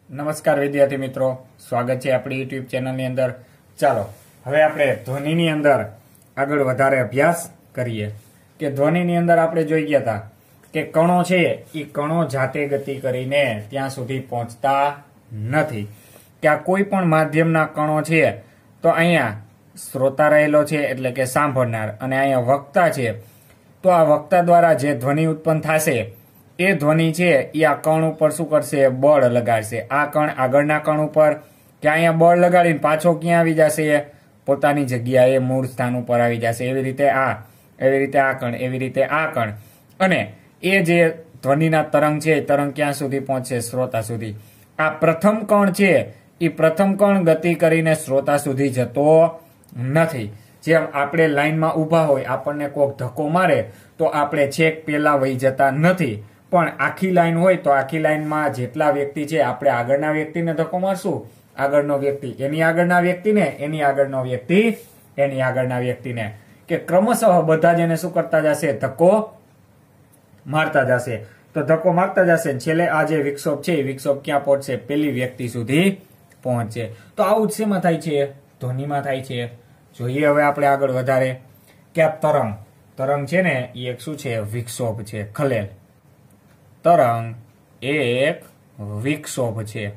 નમસ્કાર વિદ્યાર્થી મિત્રો, સ્વાગત છે આપણી યુટ્યુબ ચેનલની અંદર। ચાલો હવે આપણે ધ્વનિની અંદર આગળ વધારે અભ્યાસ કરીએ કે ધ્વનિની અંદર આપણે જોઈ ગયા હતા કે કણો છે એ કણો જાતે ગતિ કરીને ત્યાં સુધી પહોંચતા નથી, કે આ કોઈ પણ માધ્યમના કણો છે તો અહીંયા શ્રોતા રહેલો છે એટલે કે સાંભળનાર, અને અહીંયા વક્તા છે તો આ વક્તા દ્વારા જે ધ્વનિ ઉત્પન્ન થશે એ ધ્વનિ છે એ આ કણ ઉપર શું કરશે? બળ લગાડશે। આ કણ આગળના કણ ઉપર કે અહીંયા બળ લગાડીને પાછો ક્યાં આવી જશે? પોતાની જગ્યાએ મૂળ સ્થાન ઉપર આવી જશે। એવી રીતે આ કણ, એવી રીતે આ કણ, અને એ જે ધ્વનિના તરંગ છે તરંગ ક્યાં સુધી પહોંચશે? શ્રોતા સુધી। આ પ્રથમ કણ છે એ પ્રથમ કણ ગતિ કરીને શ્રોતા સુધી જતો નથી। જેમ આપણે લાઈનમાં ઊભા હોય, આપણને કોક ધક્કો મારે તો આપણે છેક પેલા વહી જતા નથી, પણ આખી લાઈન હોય તો આખી લાઈનમાં જેટલા વ્યક્તિ છે આપણે આગળના વ્યક્તિને ધક્કો મારશું, આગળનો વ્યક્તિ એની આગળના વ્યક્તિને, એની આગળનો વ્યક્તિ એની આગળના વ્યક્તિને, કે ક્રમશઃ બધા જ એને શું કરતા જશે? ધક્કો મારતા જશે। તો ધક્કો મારતા જશે, છેલ્લે આ જે વિક્ષોભ છે એ વિક્ષોભ ક્યાં પહોંચશે? પેલી વ્યક્તિ સુધી પહોંચે। તો આવું જ શેમાં થાય છે? ધ્વનિમાં થાય છે। જોઈએ હવે આપણે આગળ વધારે કે આ તરંગ છે ને એ એક શું છે? વિક્ષોભ છે, ખલેલ। તરંગ એક વિક્ષોભ છે।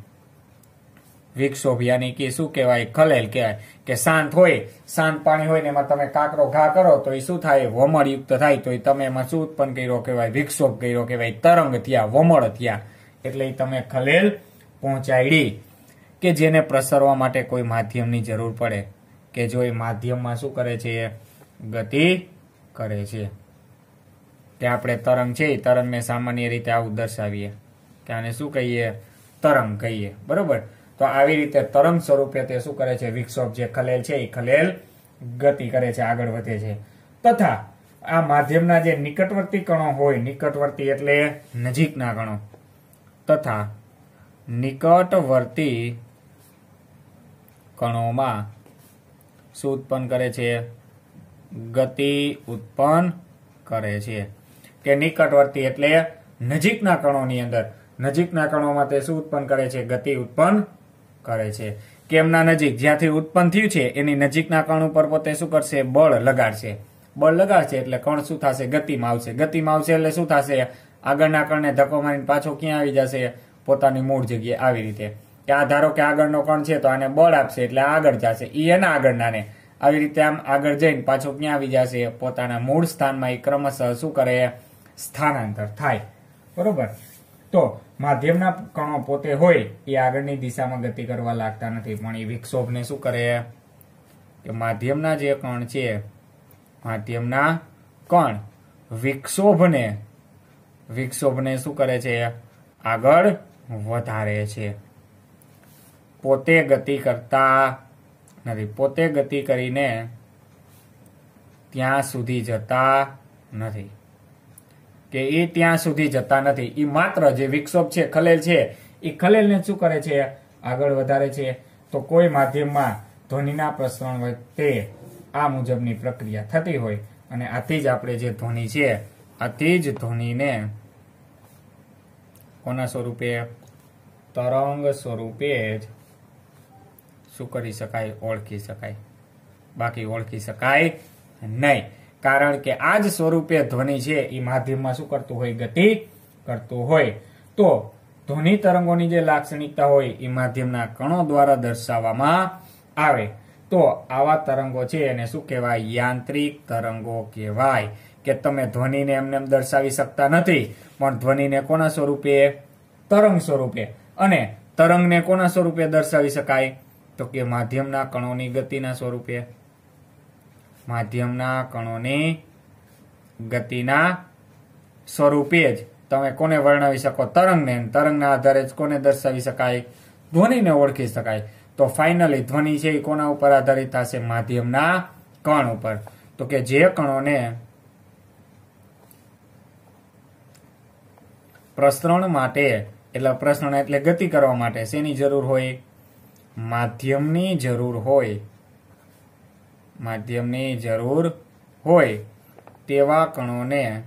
વિક્ષોભ યાની કે શું કહેવાય? ખલેલ કહેવાય। કે શાંત હોય, શાંત પાણી હોય ને એમાં તમે કાકરો ઘા કરો તો એ શું થાય? વમળયુક્ત થાય, તો એ તમે એમાં શું ઉત્પન્ન કર્યો કહેવાય? વિક્ષોભ કર્યો કહેવાય, તરંગ થયા, વમળ થયા, એટલે એ તમે ખલેલ પહોંચાડી। કે જેને પ્રસરવા માટે કોઈ માધ્યમની જરૂર પડે, કે જો એ માધ્યમમાં શું કરે છે? ગતિ કરે છે। કે આપણે તરંગ છે એ તરંગને સામાન્ય રીતે આવું દર્શાવીએ કે આને શું કહીએ? તરંગ કહીએ, બરોબર। તો આવી રીતે તરંગ સ્વરૂપે તે શું કરે છે? વિક્ષોભ જે ખલેલ છે એ ખલેલ ગતિ કરે છે, આગળ વધે છે। તથા આ માધ્યમના જે નિકટવર્તી કણો હોય, નિકટવર્તી એટલે નજીકના કણો, તથા નિકટવર્તી કણોમાં શું ઉત્પન્ન કરે છે? ગતિ ઉત્પન્ન કરે છે। કે નિકટવર્તી એટલે નજીકના કણોની અંદર, નજીકના કણોમાં તે શું ઉત્પન્ન કરે છે? ગતિ ઉત્પન્ન કરે છે। કેમના નજીક? જ્યાંથી ઉત્પન્ન થયું છે એની નજીકના કણ ઉપર પોતે શું કરશે? બળ લગાડશે। બળ લગાડશે એટલે કણ શું થશે? ગતિમાં આવશે। ગતિમાં આવશે એટલે શું થશે? આગળના કણને ધક્કો મારીને પાછો ક્યાં આવી જશે? પોતાની મૂળ જગ્યાએ। આવી રીતે કે આ ધારો કે આગળનો કણ છે તો આને બળ આપશે એટલે આગળ જશે, ઈ એના આગળનાને આવી રીતે આમ આગળ જઈને પાછો ક્યાં આવી જશે? પોતાના મૂળ સ્થાનમાં એ ક્રમશઃ શું કરે? સ્થાનાંતર થાય, બરોબર। તો માધ્યમના કણો પોતે હોય એ આગળની દિશામાં ગતિ કરવા લાગતા નથી, પણ એ વિક્ષોભને શું કરે? કે માધ્યમના જે કણ છે, માધ્યમના કણ વિક્ષોભને શું કરે છે? આગળ વધારે છે। પોતે ગતિ કરતા નથી, પોતે ગતિ કરીને ત્યાં સુધી જતા નથી, કે એ ત્યાં સુધી જતા નથી। એ માત્ર જે વિક્ષોભ છે, ખલેલ છે, એ ખલેલને શું કરે છે? આગળ વધારે છે। તો કોઈ માધ્યમમાં ધ્વનિના પ્રસરણ વખતે આ મુજબની પ્રક્રિયા થતી હોય, અને આથી જ આપણે જે ધ્વનિ છે, આથી જ ધ્વનિને કોના સ્વરૂપે? તરંગ સ્વરૂપે જ શું કરી શકાય? ઓળખી શકાય, બાકી ઓળખી શકાય નહીં। કારણ કે આ જ સ્વરૂપે ધ્વનિ છે એ માધ્યમમાં શું કરતું હોય? ગતિ કરતું હોય। તો ધ્વનિ તરંગોની જે લાક્ષણિકતા હોય એ માધ્યમના કણો દ્વારા દર્શાવવામાં આવે, તો આવા તરંગો છે એને શું કહેવાય? યાંત્રિક તરંગો કહેવાય। કે તમે ધ્વનિને એમને દર્શાવી શકતા નથી, પણ ધ્વનિને કોના સ્વરૂપે? તરંગ સ્વરૂપે। અને તરંગને કોના સ્વરૂપે દર્શાવી શકાય? તો કે માધ્યમના કણોની ગતિના સ્વરૂપે। માધ્યમના કણોની ગતિના સ્વરૂપે જ તમે કોને વર્ણવી શકો? તરંગને। તરંગના આધારે જ કોને દર્શાવી શકાય? ધ્વનિને ઓળખી શકાય। તો ફાઇનલી ધ્વનિ છે એ કોના ઉપર આધારિત થશે? માધ્યમના કણ ઉપર। તો કે જે કણોને પ્રસરણ માટે, એટલે પ્રસરણ એટલે ગતિ કરવા માટે શેની જરૂર હોય? માધ્યમની જરૂર હોય, માધ્યમની જરૂર હોય તેવા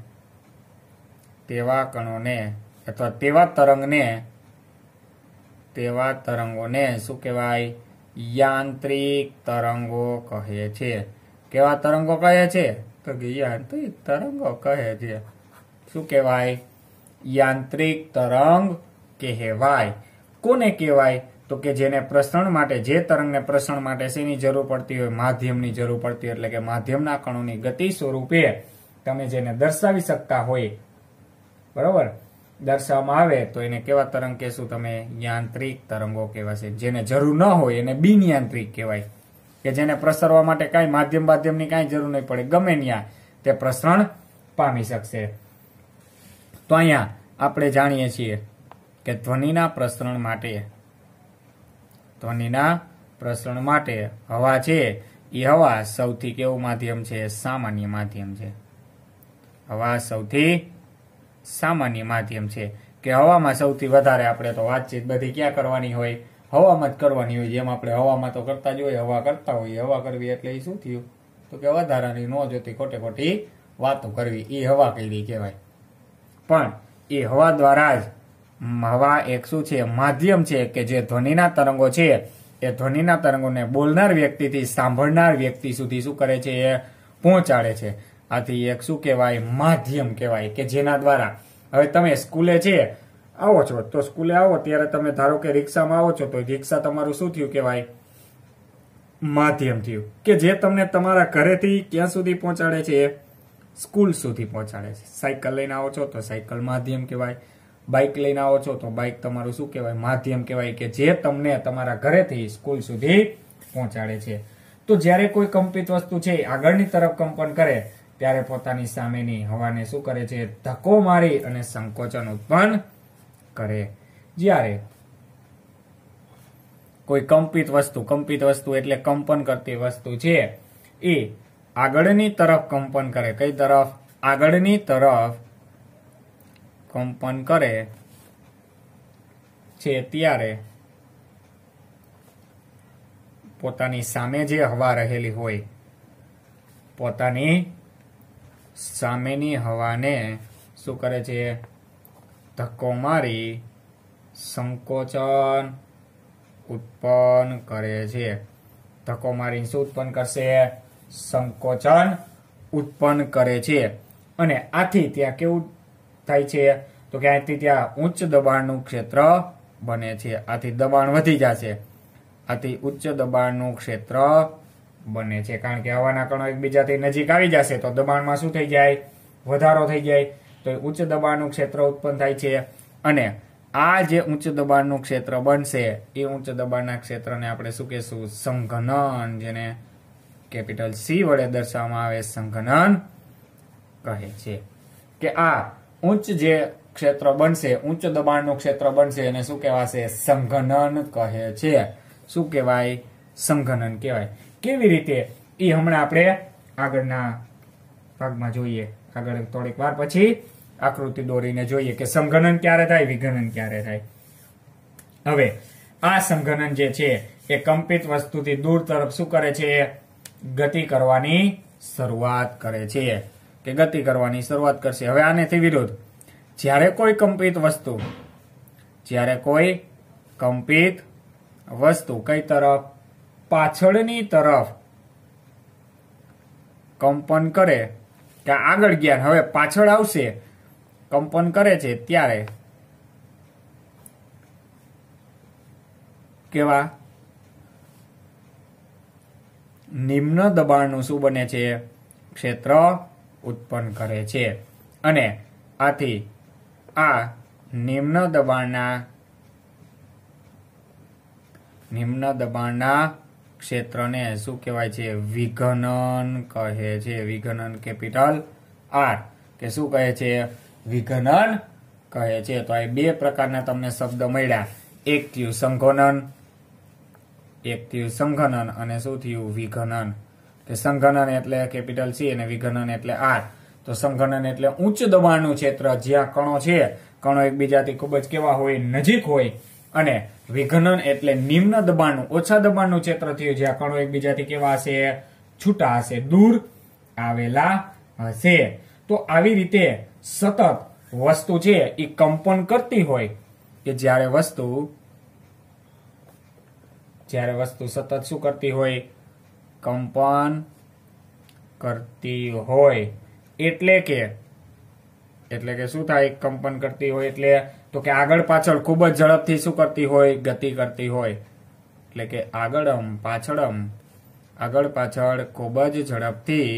કણોને અથવા તેવા તરંગને તેવા તરંગોને શું કહેવાય? યાંત્રિક તરંગો કહે છે. કેવા તરંગો કહે છે? તો કે યાંત્રિક તરંગો કહે છે. શું કહેવાય? યાંત્રિક તરંગ કહેવાય. કોને કહેવાય? તો કે જેને પ્રસરણ માટે, જે તરંગને પ્રસરણ માટે શેની જરૂર પડતી હોય? માધ્યમની જરૂર પડતી હોય. એટલે કે માધ્યમના કણોની ગતિ સ્વરૂપે તમે જેને દર્શાવી શકતા હોય, બરોબર, દર્શાવવામાં આવે તો એને કેવા તરંગ કહેશું તમે? યાંત્રિક તરંગો કહેવાશે. જેને જરૂર ન હોય એને બિનયાંત્રિક કહેવાય, કે જેને પ્રસરવા માટે કાંઈ માધ્યમની કાંઈ જરૂર નહીં પડે, ગમે ત્યાં તે પ્રસરણ પામી શકશે. તો અહીંયા આપણે જાણીએ છીએ કે ધ્વનિના પ્રસરણ માટે હવા છે એ હવા સૌથી કેવું માધ્યમ છે? સામાન્ય માધ્યમ છે. હવા સૌથી સામાન્ય માધ્યમ છે. કે હવામાં સૌથી વધારે આપણે તો વાતચીત બધી ક્યાં કરવાની હોય? હવામાં જ કરવાની હોય. જેમ આપણે હવામાં તો કરતા જ હોય, હવા કરતા હોઈએ. હવા કરવી એટલે એ શું થયું? તો કે વધારાની ન જોતી ખોટી વાતો કરવી, એ હવા કરી કહેવાય. પણ એ હવા દ્વારા જ, હવા એક શું છે? માધ્યમ છે કે જે ધ્વનિના તરંગો છે એ ધ્વનિના તરંગોને બોલનાર વ્યક્તિથી સાંભળનાર વ્યક્તિ સુધી શું કરે છે? એ પહોંચાડે છે. આથી એક શું કહેવાય? માધ્યમ કહેવાય. કે જેના દ્વારા, હવે તમે સ્કૂલે છે આવો છો, તો સ્કૂલે આવો ત્યારે તમે ધારો કે રિક્ષામાં આવો છો, તો રિક્ષા તમારું શું થયું કહેવાય? માધ્યમ થયું. કે જે તમને તમારા ઘરેથી ક્યાં સુધી પહોંચાડે છે? સ્કૂલ સુધી પહોંચાડે છે. સાયકલ લઈને આવો છો તો સાયકલ માધ્યમ કહેવાય. બાઇક લઈને આવો છો તો બાઇક તમારું શું કહેવાય? માધ્યમ કહેવાય. કે જે તમને તમારા ઘરેથી સ્કૂલ સુધી પહોંચાડે છે. તો જ્યારે કોઈ કંપિત વસ્તુ છે આગળની તરફ કંપન કરે ત્યારે પોતાની સામેની હવાને શું કરે છે? ધક્કો મારી અને સંકોચન ઉત્પન્ન કરે. જ્યારે કોઈ કંપિત વસ્તુ એટલે કંપન કરતી વસ્તુ છે એ આગળની તરફ કંપન કરે. કઈ તરફ? આગળની તરફ કંપન કરે છે ત્યારે પોતાની સામે જે હવા રહેલી હોય, પોતાની સામેની હવાને શું કરે છે? ધક્કો મારી સંકોચન ઉત્પન્ન કરે છે. ધક્કો મારીને શું ઉત્પન્ન કરશે? સંકોચન ઉત્પન્ન કરે છે. અને આથી ત્યાં કેવું થાય છે? તો કે આથી ત્યાં ઉચ્ચ દબાણનું ક્ષેત્ર બને છે. આથી દબાણ વધી જશે. આથી ઉચ્ચ દબાણનું ક્ષેત્ર બને છે. કારણ કે હવાના કણો એકબીજાથી નજીક આવી જશે તો દબાણમાં શું થઈ જાય? વધારો થઈ જાય. તો ઉચ્ચ દબાણનું ક્ષેત્ર ઉત્પન્ન થાય છે. અને આ જે ઉચ્ચ દબાણનું ક્ષેત્ર બનશે એ ઉચ્ચ દબાણના ક્ષેત્રને આપણે શું કહેશું? સંઘનન. જેને કેપિટલ સી વડે દર્શાવવામાં આવે, સંઘનન કહે છે. કે આ ઉચ્ચ જે ક્ષેત્ર બનશે, ઉચ્ચ દબાણનું ક્ષેત્ર બનશે એને શું કહેવાશે? સંઘનન કહે છે. શું કહેવાય? સંઘનન કહેવાય. કેવી રીતે? એ હમણાં આપણે આગળના ભાગમાં જોઈએ. આગળ થોડીક વાર પછી આકૃતિ દોરીને જોઈએ કે સંઘનન ક્યારે થાય, વિઘનન ક્યારે થાય. હવે આ સંઘનન જે છે એ કંપિત વસ્તુથી દૂર તરફ શું કરે છે? ગતિ કરવાની શરૂઆત કરે છે. કે ગતિ કરવાની શરૂઆત કરશે. હવે આનેથી વિરુદ્ધ, જ્યારે કોઈ કંપિત વસ્તુ કઈ તરફ? પાછળની તરફ કંપન કરે કે આગળ ગયા, હવે પાછળ આવશે, કંપન કરે છે ત્યારે કેવા? નિમ્ન દબાણનું શું બને છે? ક્ષેત્ર ઉત્પન્ન કરે છે. અને આથી આ નિમ્ન દબાણના ક્ષેત્રને શું કહેવાય છે? વિઘનન કહે છે. વિઘનન કેપિટલ આર. કે શું કહે છે? વિઘનન કહે છે. તો આ બે પ્રકારના તમને શબ્દ મળ્યા. એક થયું સંઘનન અને શું થયું? વિઘનન. કે સંઘનન એટલે કેપિટલ સી અને વિઘનન એટલે આર. તો સંઘનન એટલે ઉચ્ચ દબાણનું ક્ષેત્ર, જ્યાં કણો છે, કણો એકબીજાથી ખૂબ જ કેવા હોય? નજીક હોય. અને વિઘનન એટલે નિમ્ન દબાણનું, ઓછા દબાણનું ક્ષેત્ર થયું, જ્યાં કણો એકબીજાથી કેવા હશે? છૂટા હશે, દૂર આવેલા હશે. તો આવી રીતે સતત વસ્તુ છે એ કંપન કરતી હોય, કે જ્યારે વસ્તુ જ્યારે વસ્તુ સતત શું કરતી હોય? કંપન કરતી હોય. એટલે કે શું થાય? કંપન કરતી હોય એટલે તો કે આગળ પાછળ ખૂબ જ ઝડપથી શું કરતી હોય? ગતિ કરતી હોય. એટલે કે આગળ પાછળ ખૂબ જ ઝડપથી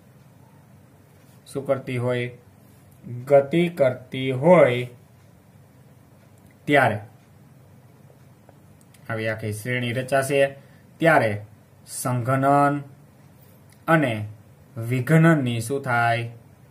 શું કરતી હોય? ગતિ કરતી હોય ત્યારે આવી આખી શ્રેણી રચાશે. ત્યારે સંઘનન અને વિઘનનની શું થાય?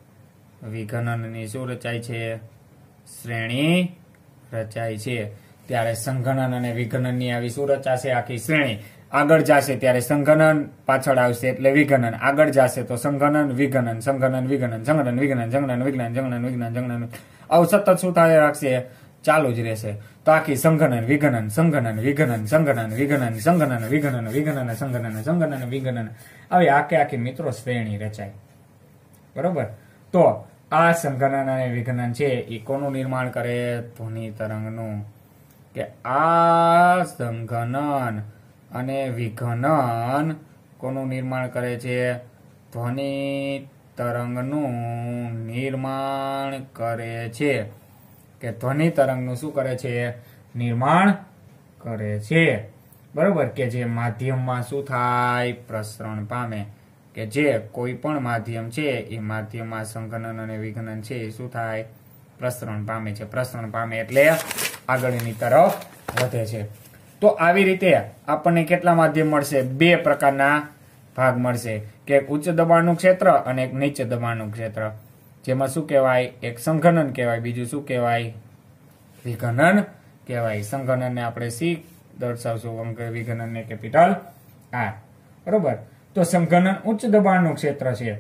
વિઘનનની શું રચાય છે? શ્રેણી રચાય છે. ત્યારે સંઘનન અને વિઘનનની આવી શું રચાશે? આખી શ્રેણી. આગળ જશે ત્યારે સંઘનન, પાછળ આવશે એટલે વિઘનન. આગળ જશે તો સંઘનન વિઘનન, સંઘનન વિઘનન, સંઘનન વિઘનન, સંઘનન વિઘનન, સંઘનન વિઘનન, સંઘનન. આવું સતત શું થાય રાખશે? ચાલુ જ રહેશે. તો આખી સંઘનન વિઘનન, સંઘનન વિઘનન, સંઘનન વિઘનન, સંઘનન વિઘનન, વિઘનન સંઘનન, સંઘનન વિઘનન, આવી આખી મિત્રો શ્રેણી રચાય. બરોબર. તો આ સંઘનન અને વિઘનન છે એ કોનું નિર્માણ કરે? ધ્વનિ તરંગનું. કે આ સંઘનન અને વિઘનન કોનું નિર્માણ કરે છે? ધ્વનિ તરંગનું નિર્માણ કરે છે. કે ધ્વનિ તરંગનું શું કરે છે? નિર્માણ કરે છે. બરોબર. કે જે માધ્યમમાં શું થાય? પ્રસરણ પામે. કે જે કોઈ પણ માધ્યમ છે એ માધ્યમમાં સંઘનન અને વિઘનન છે એ શું થાય? પ્રસરણ પામે છે. પ્રસરણ પામે એટલે આગળની તરફ વધે છે. તો આવી રીતે આપણને કેટલા માધ્યમ મળશે? બે પ્રકારના ભાગ મળશે. કે એક ઉચ્ચ દબાણનું ક્ષેત્ર અને એક નીચે દબાણનું ક્ષેત્ર. જેમાં શું કહેવાય? એક સંઘનન કહેવાય, બીજું શું કહેવાય? વિઘનન કહેવાય. સંઘનનને આપણે સી દર્શાવશું, વિઘનનને કેપિટલ આર. બરોબર. તો સંઘનન ઉચ્ચ દબાણનું ક્ષેત્ર છે,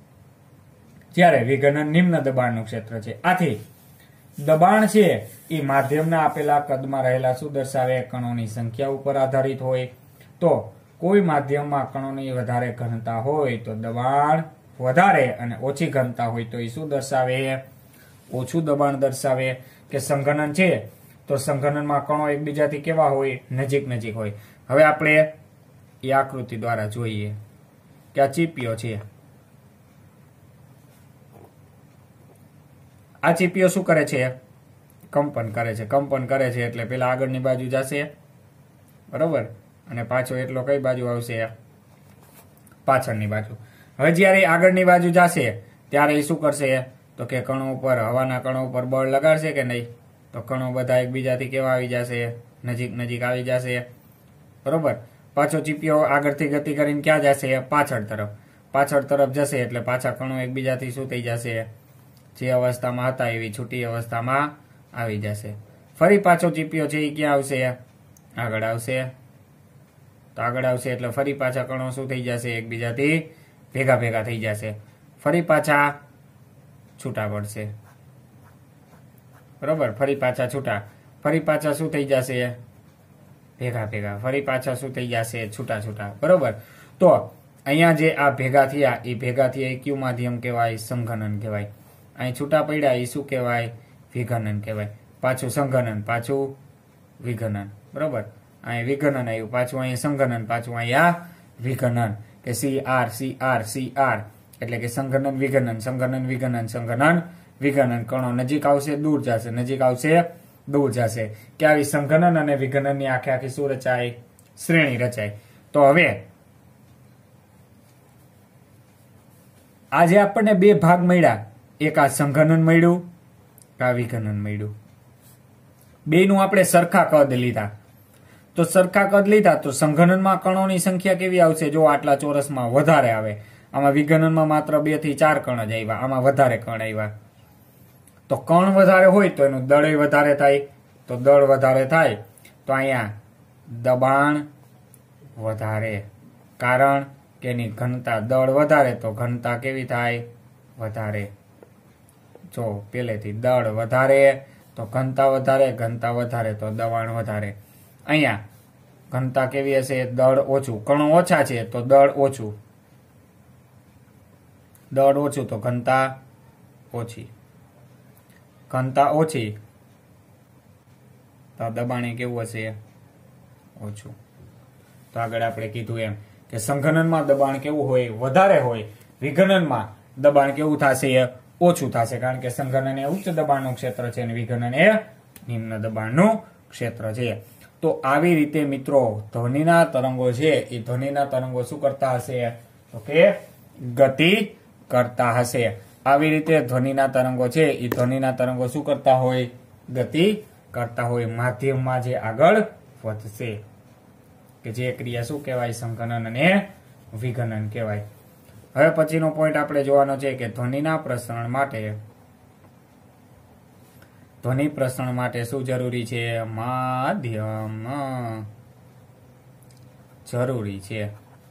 જ્યારે વિઘનન નિમ્ન દબાણનું ક્ષેત્ર છે. આથી દબાણ છે એ માધ્યમના આપેલા કદમાં રહેલા શું દર્શાવે? કણોની સંખ્યા ઉપર આધારિત હોય. તો કોઈ માધ્યમમાં કણોની વધારે ઘનતા હોય તો દબાણ વધારે, અને ઓછી ઘનતા હોય તો એ શું દર્શાવે? ઓછું દબાણ દર્શાવે. કે સંઘનન છે તો સંઘનનમાં કણો એકબીજાથી કેવા હોય? નજીક હોય. હવે આપણે એ આકૃતિ દ્વારા જોઈએ કે આ ચીપીઓ છે. આ ચીપીઓ શું કરે છે? કંપન કરે છે. કંપન કરે છે એટલે પેલા આગળની બાજુ જશે. બરોબર. અને પાછો એટલો કઈ બાજુ આવશે? પાછળની બાજુ. હવે જ્યારે આગળની બાજુ જશે ત્યારે એ શું કરશે? તો કે કણો ઉપર, હવાના કણો ઉપર બળ લગાડશે કે નહીં? તો કણો બધા એકબીજાથી કેવા આવી જશે? નજીક આવી જશે. બરોબર. પાછો ચીપિયો આગળથી ગતિ કરીને ક્યાં જશે? પાછળ તરફ જશે એટલે પાછા કણો એકબીજાથી શું થઈ જશે? જે અવસ્થામાં હતા એવી છૂટી અવસ્થામાં આવી જશે. ફરી પાછો ચીપિયો છે એ ક્યાં આવશે? આગળ આવશે. તો આગળ આવશે એટલે ફરી પાછા કણો શું થઈ જશે? એકબીજાથી ભેગા થઈ જશે. ફરી પાછા છૂટા પડશે. બરોબર. ફરી પાછા છૂટા. ફરી પાછા શું થઈ જશે? ભેગા. ફરી પાછા શું થઈ જશે? છૂટા. બરોબર. તો અહીંયા જે આ ભેગા થયા એ કયું માધ્યમ કહેવાય? સંઘનન કહેવાય. અહીં છૂટા પડ્યા એ શું કહેવાય? વિઘનન કહેવાય. પાછું સંઘનન, પાછું વિઘનન. બરોબર. અહીં વિઘનન આવ્યું, પાછું અહીં સંઘનન, પાછું અહીંયા વિઘનન. કે CR એટલે કે સંઘનન વિઘનન. કણો નજીક આવશે, દૂર જશે, નજીક આવશે, દૂર જશે. કે આવી સંઘનન અને વિઘનનની આખી શું રચાય? શ્રેણી રચાય. તો હવે આજે આપણને બે ભાગ મળ્યા. એક આ સંઘનન મળ્યું, આ વિઘનન મળ્યું. બેનું આપણે સરખા કદ લીધા. તો સરખા કદ લીધા તો સંઘનનમાં કણોની સંખ્યા કેવી આવશે? જો આટલા ચોરસમાં વધારે આવે. આમાં વિઘનનમાં માત્ર 2 થી 4 કણ જ આવ્યા, આમાં વધારે કણ આવ્યા. તો કણ વધારે હોય તો એનું દળ વધારે થાય. તો દળ વધારે થાય તો અહીંયા દબાણ વધારે. કારણ કે એની ઘનતા, દળ વધારે તો ઘનતા કેવી થાય? વધારે. જો પેલેથી દળ વધારે તો ઘનતા વધારે તો દબાણ વધારે. અહીંયા ઘનતા કેવી હશે? દળ ઓછું. કણો ઓછા છે તો દળ ઓછું. તો ઘનતા ઓછી. ઘનતા ઓછી તો દબાણ કેવું હશે? ઓછું. તો આગળ આપણે કીધું એમ કે સંઘનનમાં દબાણ કેવું હોય, વધારે હોય, વિઘનનમાં દબાણ કેવું થશે, ઓછું થશે, કારણ કે સંઘનન એ ઉચ્ચ દબાણનું ક્ષેત્ર છે અને વિઘનન એ નિમ્ન દબાણનું ક્ષેત્ર છે. તો આવી રીતે મિત્રો ધ્વનિના તરંગો છે એ ધ્વનિના તરંગો શું કરતા હશે, તો કે ગતિ કરતા હશે. આવી રીતે ધ્વનિના તરંગો છે એ ધ્વનિના તરંગો શું કરતા હોય, ગતિ કરતા હોય, માધ્યમમાં જે આગળ વધશે, કે જે ક્રિયા શું કહેવાય, સંઘનન અને વિઘનન કહેવાય. હવે પછીનો પોઈન્ટ આપણે જોવાનો છે કે ધ્વનિના પ્રસરણ માટે શું જરૂરી છે, માધ્યમ જરૂરી છે.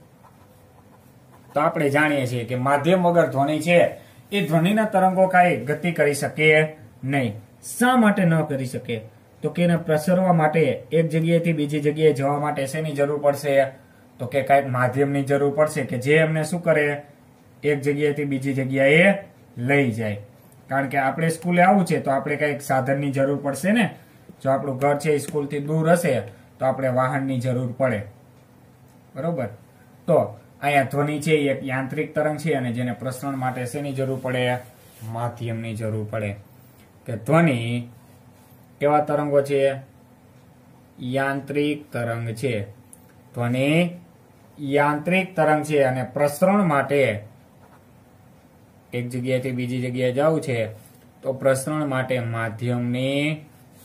તો આપણે જાણીએ છીએ કે માધ્યમ વગર ધ્વનિ છે એ ધ્વનિના તરંગો કાંઈ ગતિ કરી શકે નહીં. શા માટે ન કરી શકે, તો કે એને પ્રસરવા માટે, એક જગ્યાએથી બીજી જગ્યાએ જવા માટે શેની જરૂર પડશે, તો કે કાંઈક માધ્યમની જરૂર પડશે કે જે એમને શું કરે, એક જગ્યાએથી બીજી જગ્યાએ લઈ જાય. કારણ કે આપણે સ્કૂલે આવવું છે તો આપણે કંઈક સાધનની જરૂર પડશે ને. જો આપણું ઘર છે સ્કૂલથી દૂર હશે તો આપણે વાહનની જરૂર પડે, બરોબર. તો અહીંયા ધ્વનિ છે એ એક યાંત્રિક તરંગ છે અને જેને પ્રસરણ માટે શેની જરૂર પડે, માધ્યમની જરૂર પડે. કે ધ્વનિ કેવા તરંગો છે, યાંત્રિક તરંગ છે. ધ્વનિ યાંત્રિક તરંગ છે અને પ્રસરણ માટે, એક જગ્યાએથી બીજી જગ્યાએ જવું છે તો પ્રસરણ માટે માધ્યમની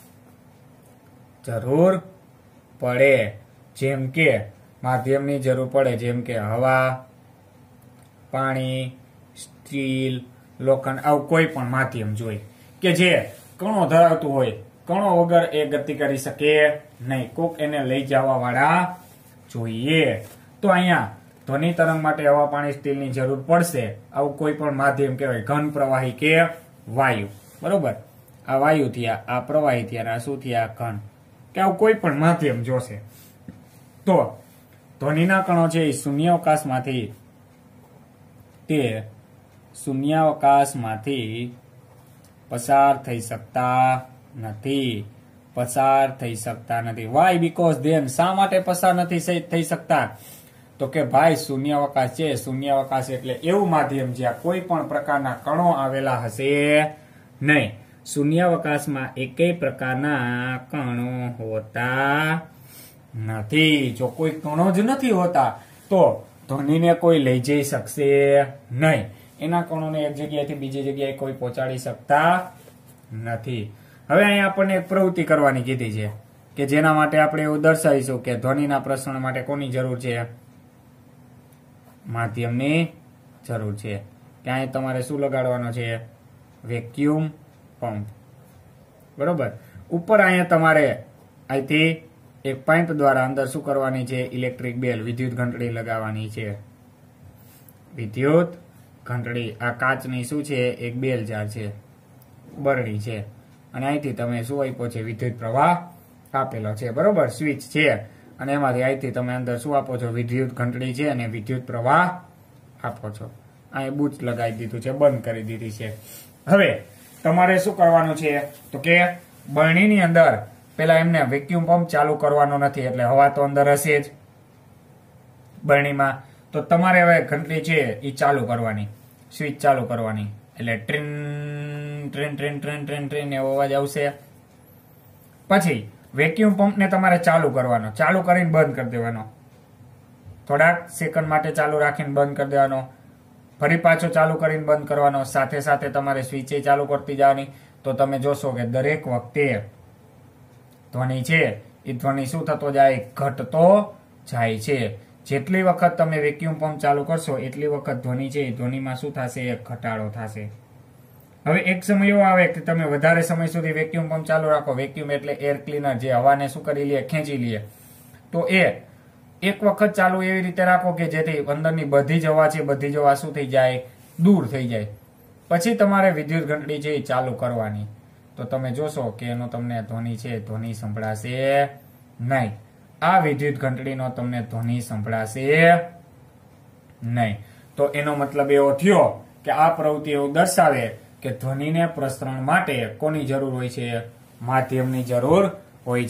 જરૂર પડે. જેમ કે માધ્યમની જરૂર પડે, જેમ કે હવા, પાણી, સ્ટીલ, લોખંડ, આવું કોઈ પણ માધ્યમ જોઈએ કે જે કણો ધરાવતું હોય, કણો વગર એ ગતિ કરી શકે નહીં, કોક એને લઈ જવા વાળા જોઈએ. તો અહીંયા ધ્વનિ તરંગ માટે હવા, પાણી, સ્ટીલની જરૂર પડશે. આવું કોઈ પણ માધ્યમ કહેવાય, ઘન, પ્રવાહી કે વાયુ, બરોબર. આ વાયુ થયા, આ પ્રવાહી થયા, આ શું થયા, ઘન, કે આવું કોઈ પણ માધ્યમ જોશે. તો ધ્વનિના કણો છે એ શૂન્યાવકાશમાંથી પસાર થઈ શકતા નથી. વાય બીકોઝ ધેન, શા માટે પસાર નથી થઈ શકતા, તો કે ભાઈ શૂન્યાવકાશ છે, શૂન્યાવકાશ એટલે એવું માધ્યમ જ્યાં કોઈ પણ પ્રકારના કણો આવેલા હશે નહીં. શૂન્યાવકાશમાં એકેય પ્રકારના કણો હોતા નથી. જો કોઈ કણો જ નથી હોતા તો ધ્વનિને કોઈ લઈ જઈ શકશે નહીં. એના કણોને એક જગ્યાએથી બીજી જગ્યાએ કોઈ પહોંચાડી શકતા નથી. હવે અહીંયા આપણને એક પ્રવૃત્તિ કરવાની કીધી છે કે જેના માટે આપણે એવું દર્શાવીશું કે ધ્વનિના પ્રસરણ માટે કોની જરૂર છે, માધ્યમની જરૂર છે. કે અહીં તમારે શું લગાડવાનો છે, વેક્યુમ પંપ, બરોબર. ઉપર અહીંયા તમારે અહીંથી એક પાઇપ દ્વારા અંદર શું કરવાની છે, ઇલેક્ટ્રિક બેલ, વિદ્યુત ઘંટડી લગાવવાની છે. વિદ્યુત ઘંટડી આ કાચની શું છે, એક બેલ જાર છે, બરડી છે, અને અહીંથી તમે શું આપ્યો છે, વિદ્યુત પ્રવાહ આપેલો છે, બરોબર. સ્વિચ છે અને એમાંથી અહીંથી તમે અંદર શું આપો છો, વિદ્યુત ઘંટડી છે અને વિદ્યુત પ્રવાહ આપો છો. અહીં બૂચ લગાવી દીધું છે, બંધ કરી દીધી છે. હવે તમારે શું કરવાનું છે, તો કે બરણીની અંદર પેલા એમને વેક્યુમ પંપ ચાલુ કરવાનો નથી, એટલે હવા તો અંદર હશે જ બરણીમાં. તો તમારે હવે ઘંટડી છે એ ચાલુ કરવાની, સ્વિચ ચાલુ કરવાની, એટલે train train train train train train એવો અવાજ આવશે. પછી વેક્યુમ પંપને તમારે ચાલુ કરવાનો, ચાલુ કરીને બંધ કરી દેવાનો, થોડાક સેકન્ડ માટે ચાલુ રાખીને બંધ કરી દેવાનો, ફરી પાછો ચાલુ કરીને બંધ કરવાનો, સાથે સાથે તમારે સ્વિચે ચાલુ કરતી જવાની. તો તમે જોશો કે દરેક વખતે ધ્વનિ છે એ ધ્વનિ શું થતો જાય, ઘટતો જાય છે. જેટલી વખત તમે વેક્યુમ પંપ ચાલુ કરશો એટલી વખત ધ્વનિ છે એ ધ્વનિમાં શું થશે, ઘટાડો થશે. હવે એક સમય એવો આવે કે તમે વધારે સમય સુધી વેક્યુમ પંપ ચાલુ રાખો. વેક્યુમ એટલે એર ક્લીનર, જે હવાને શું કરી લે, ખેંચી લે. તો એ એક વખત ચાલુ એવી રીતે રાખો કે જેથી અંદરની બધી જ હવા છે, બધી જ હવા શું થઈ જાય, દૂર થઈ જાય. પછી તમારે વિદ્યુત ઘંટડી છે એ ચાલુ કરવાની. તો તમે જોશો કે એનો તમને ધ્વનિ છે ધ્વનિ સંભળાશે નહીં. આ વિદ્યુત ઘંટડીનો તમને ધ્વનિ સંભળાશે નહીં. તો એનો મતલબ એવો થયો કે આ પ્રવૃત્તિ એવું દર્શાવે કે ધ્વનિને પ્રસરણ માટે કોની જરૂર હોય છે, માધ્યમની જરૂર હોય છે.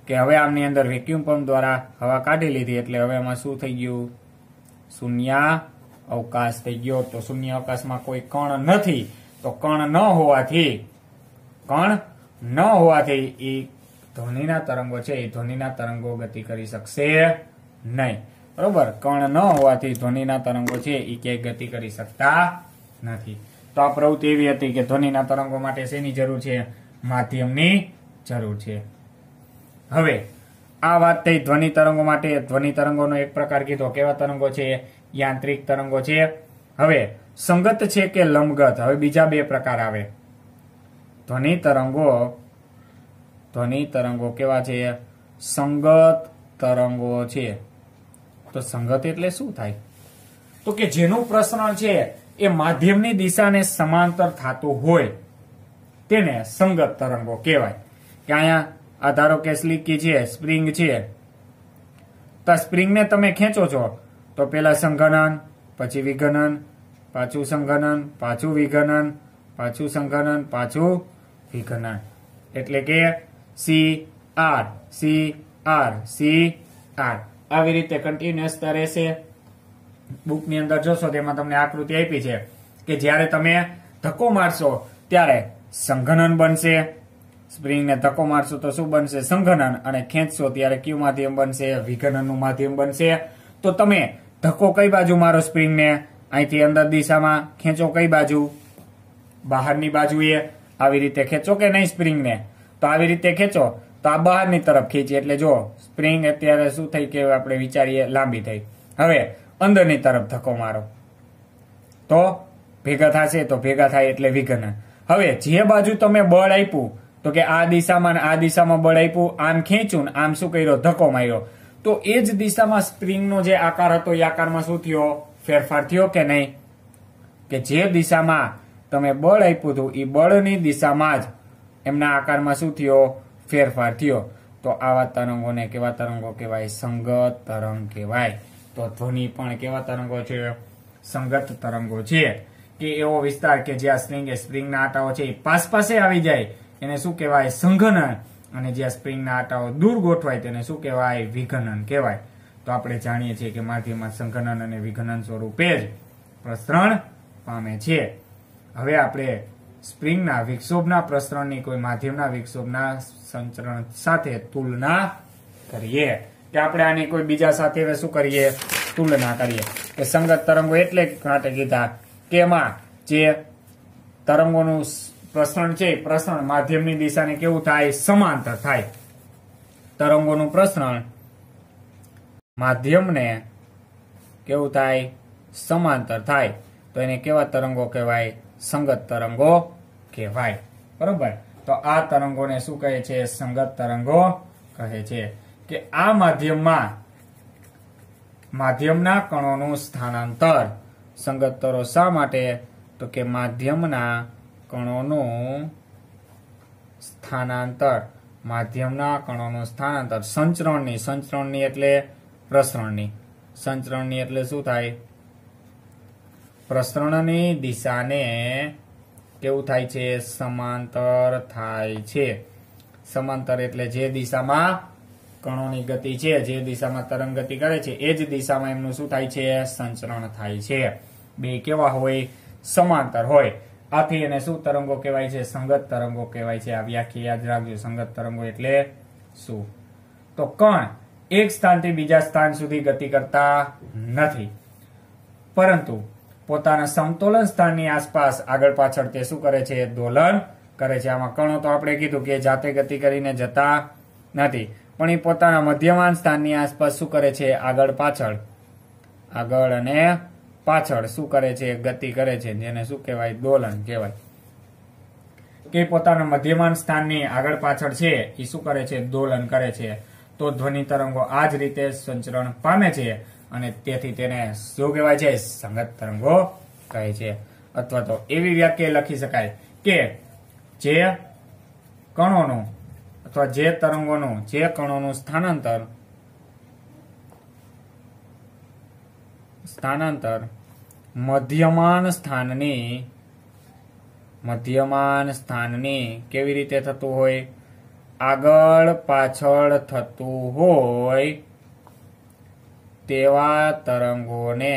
કે હવે આમની અંદર વેક્યુમ પંપ દ્વારા હવા કાઢી લીધી એટલે હવે એમાં શું થઈ ગયું? શૂન્ય અવકાશ થઈ ગયો. તો શૂન્ય અવકાશમાં કોઈ કણ નથી. તો કણ ન હોવાથી એ ધ્વનિના તરંગો છે એ ધ્વનિના તરંગો ગતિ કરી શકશે નહીં. બરોબર, કણ ન હોવાથી ધ્વનિના તરંગો છે એ ક્યાંય ગતિ કરી શકતા નથી. તો આ પ્રવૃત્તિ એવી હતી કે ધ્વનિના તરંગો માટે શેની જરૂર છે? માધ્યમની જરૂર છે. હવે આ વાત થઈ ધ્વનિ તરંગો માટે. ધ્વનિ તરંગોનો એક પ્રકાર કીધો. કેવા તરંગો છે? યાંત્રિક તરંગો છે. હવે સંગત છે કે લંબગત? હવે બીજા બે પ્રકાર આવે. ધ્વનિ તરંગો કેવા છે? સંગત તરંગો છે. તો સંગત એટલે શું થાય? તો કે જેનું પ્રસરણ છે એ માધ્યમની દિશાને સમાંતર થતું હોય તેને સંગત તરંગો કહેવાય. કે અહીંયા આ ધારો કે સ્લીકી છે, સ્પ્રિંગ છે, તો સ્પ્રિંગને તમે ખેંચો છો તો પેલા સંઘનન, પછી વિઘનન, પાછું સંઘનન, પાછું વિઘનન, પાછું સંઘનન, પાછું વિઘનન, એટલે કે C R C R C R આવી રીતે કન્ટિન્યુઅસ રહેશે. બુકની અંદર જોશો તેમાં તમને આકૃતિ આપી છે કે જ્યારે તમે ધક્કો મારશો ત્યારે સંઘનન બનશે. સ્પ્રિંગને ધક્કો મારશો તો શું બનશે? સંઘનન. અને ખેંચશો ત્યારે કયું માધ્યમ બનશે? વિઘનનનું માધ્યમ બનશે. તો તમે ધક્કો કઈ બાજુ મારો સ્પ્રિંગને? અહીંથી અંદર દિશામાં ખેંચો કઈ બાજુ? બહારની બાજુએ. આવી રીતે ખેંચો કે નહીં સ્પ્રિંગને? તો આવી રીતે ખેંચો તો આ બહારની તરફ ખેંચી એટલે જો સ્પ્રિંગ અત્યારે શું થઈ કે આપણે વિચારીએ લાંબી થઈ. હવે અંદરની તરફ ધક્કો મારો તો ભેગા થશે, તો ભેગા થાય એટલે વિઘનન. હવે જે બાજુ તમે બળ આપ્યું તો કે આ દિશામાં બળ આપ્યું, આમ ખેંચ્યું, આમ શું કર્યો? ધક્કો માર્યો. તો એ જ દિશામાં સ્પ્રિંગનો જે આકાર હતો એ આકારમાં શું થયો? ફેરફાર થયો કે નહીં? કે જે દિશામાં તમે બળ આપ્યું હતું એ બળની દિશામાં જ એમના આકારમાં શું થયો? ફેરફાર થયો. તો આવા તરંગોને કેવા તરંગો કહેવાય? સંગત તરંગ કહેવાય. તો ધ્વનિ પણ કેવા તરંગો છે? સંગત તરંગો છે. કે એવો વિસ્તાર કે જ્યાં સ્પ્રિંગના આટાઓ છે એ પાસે આવી જાય એને શું કહેવાય? સંઘનન. અને જ્યાં સ્પ્રિંગના આટાઓ દૂર ગોઠવાય તેને શું કહેવાય? વિઘનન કહેવાય. તો આપણે જાણીએ છીએ કે માધ્યમમાં સંઘનન અને વિઘનન સ્વરૂપે જ પ્રસરણ પામે છે. હવે આપણે સ્પ્રિંગના વિક્ષોભના પ્રસરણની કોઈ માધ્યમના વિક્ષોભના સંચરણ સાથે તુલના કરીએ. કે આપણે આની કોઈ બીજા સાથે શું કરીએ? તુલના કરીએ. કે સંગત તરંગો એટલે માટે કીધા કે એમાં જે તરંગોનું પ્રસરણ છે પ્રસરણ માધ્યમની દિશાને કેવું થાય? સમાંતર થાય. તરંગોનું પ્રસરણ માધ્યમને કેવું થાય? સમાંતર થાય. તો એને કેવા તરંગો કહેવાય? સંગત તરંગો કહેવાય. બરોબર. તો આ તરંગોને શું કહે છે? સંગત તરંગો કહે છે. કે આ માધ્યમના કણોનું સ્થાનાંતર સંગત તરો શા માટે? તો કે માધ્યમના કણોનું સ્થાનાંતર સંચરણની એટલે પ્રસરણની. સંચરણની એટલે શું થાય? પ્રસરણની દિશાને કેવું થાય છે? સમાંતર થાય છે. સમાંતર એટલે જે દિશામાં કણોની ગતિ છે, જે દિશામાં તરંગ ગતિ કરે છે એ જ દિશામાં એમનું શું થાય છે? સંચરણ થાય છે. બે કેવા હોય? સમાંતર હોય. આથી એને શું તરંગો કહેવાય છે? સંગત તરંગો કહેવાય છે. આ વ્યાખ્યા યાદ રાખજો. સંગત તરંગો એટલે શું? તો કણ એક સ્થાનથી બીજા સ્થાન સુધી ગતિ કરતા નથી, પરંતુ પોતાના સમતોલન સ્થાનની આસપાસ આગળ પાછળ તે શું કરે છે? દોલન કરે છે. આમાં કણો તો આપણે કીધું કે જાતે ગતિ કરીને જતા નથી, પણ એ પોતાના મધ્યમાન સ્થાનની આસપાસ શું કરે છે? આગળ અને પાછળ શું કરે છે? ગતિ કરે છે. જેને શું કહેવાય? દોલન કહેવાય. કે પોતાના મધ્યમાન સ્થાનની આગળ પાછળ છે એ શું કરે છે? દોલન કરે છે. તો ધ્વનિ તરંગો આ જ રીતે સંચરણ પામે છે અને તેથી તેને શું કહેવાય છે? સંગત તરંગો કહે છે. અથવા તો એવી વ્યાખ્યા લખી શકાય કે જે કણોનું અથવા જે તરંગોનું જે કણોનું સ્થાનાંતર મધ્યમાન સ્થાનની કેવી રીતે થતું હોય? આગળ પાછળ થતું હોય તેવા તરંગોને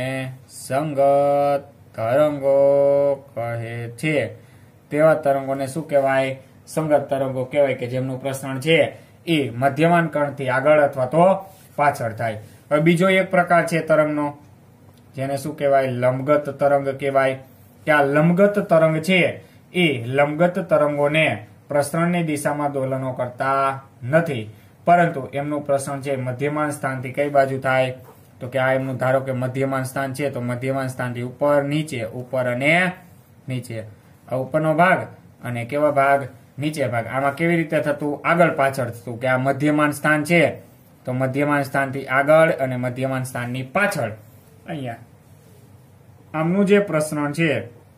સંગત તરંગો કહે છે. તેવા તરંગોને શું કહેવાય? સંગત તરંગો કહેવાય, કે જેમનું પ્રસરણ છે એ મધ્યમાન કણથી આગળ અથવા તો પાછળ થાય. હવે બીજો એક પ્રકાર છે તરંગનો, જેને શું કહેવાય? લંબગત તરંગ કહેવાય. કે આ લંબગત તરંગ છે એ લંબગત તરંગોને પ્રસરણની દિશામાં દોલનો કરતા નથી, પરંતુ એમનું પ્રસરણ છે મધ્યમાન સ્થાનથી કઈ બાજુ થાય? તો કે આ એમનું ધારો કે મધ્યમાન સ્થાન છે, તો મધ્યમાન સ્થાનથી ઉપર નીચે, ઉપર અને નીચે. આ ઉપરનો ભાગ અને કેવા ભાગ? નીચે ભાગ. આમાં કેવી રીતે થતું? આગળ પાછળ થતું. કે આ મધ્યમાન સ્થાન છે તો મધ્યમાન સ્થાનથી આગળ અને મધ્યમાન સ્થાનની પાછળ. અહીંયા આમનું જે પ્રસરણ છે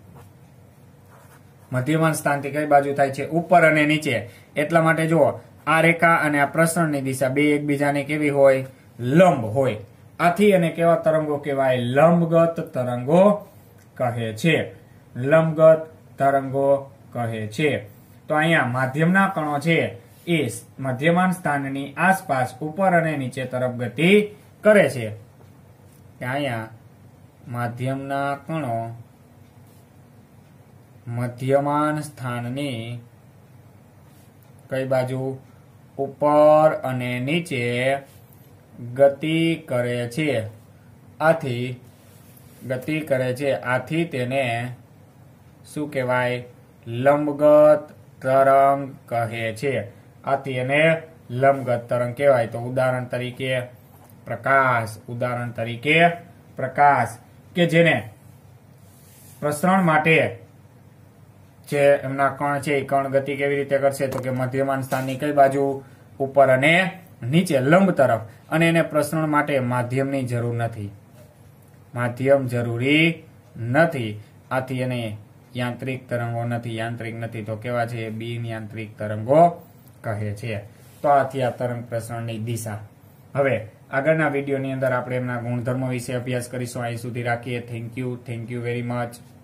મધ્યમાન સ્થાનથી કઈ બાજુ થાય છે? ઉપર અને નીચે. એટલા માટે જુઓ, આ રેખા અને આ પ્રસરણની દિશા બે એકબીજાને કેવી હોય? લંબ હોય. આથી અને કેવા તરંગો કહેવાય? લંબગત તરંગો કહે છે. લંબગત તરંગો કહે છે. તો અહીંયા માધ્યમના કણો છે એ મધ્યમાન સ્થાનની આસપાસ ઉપર અને નીચે તરફ ગતિ કરે છે. અહીંયા માધ્યમના કણો મધ્યમાન સ્થાનની કઈ બાજુ? ઉપર અને નીચે ગતિ કરે છે. આથી ગતિ કરે છે. આથી તેને શું કહેવાય? લંબગત તરંગ કહે છે. આથી એને લંબગત તરંગ કહેવાય. તો ઉદાહરણ તરીકે પ્રકાશ. ઉદાહરણ તરીકે પ્રકાશ, કે જેને પ્રસરણ માટે જે એમના કણ છે એ કણ ગતિ કેવી રીતે કરશે? તો કે મધ્યમાન સ્થાનની કઈ બાજુ? ઉપર અને નીચે, લંબ તરફ. અને એને પ્રસરણ માટે માધ્યમની જરૂર નથી. માધ્યમ જરૂરી નથી. આથી એને યાંત્રિક તરંગો નથી. યાંત્રિક નથી તો કેવા છે? બિન યાંત્રિક તરંગો કહે છે. તો આથી આ તરંગ પ્રસરણની દિશા. હવે આગળના વિડીયોની અંદર આપણે એમના ગુણધર્મો વિશે અભ્યાસ કરીશું. અહીં સુધી રાખીએ. Thank you very much.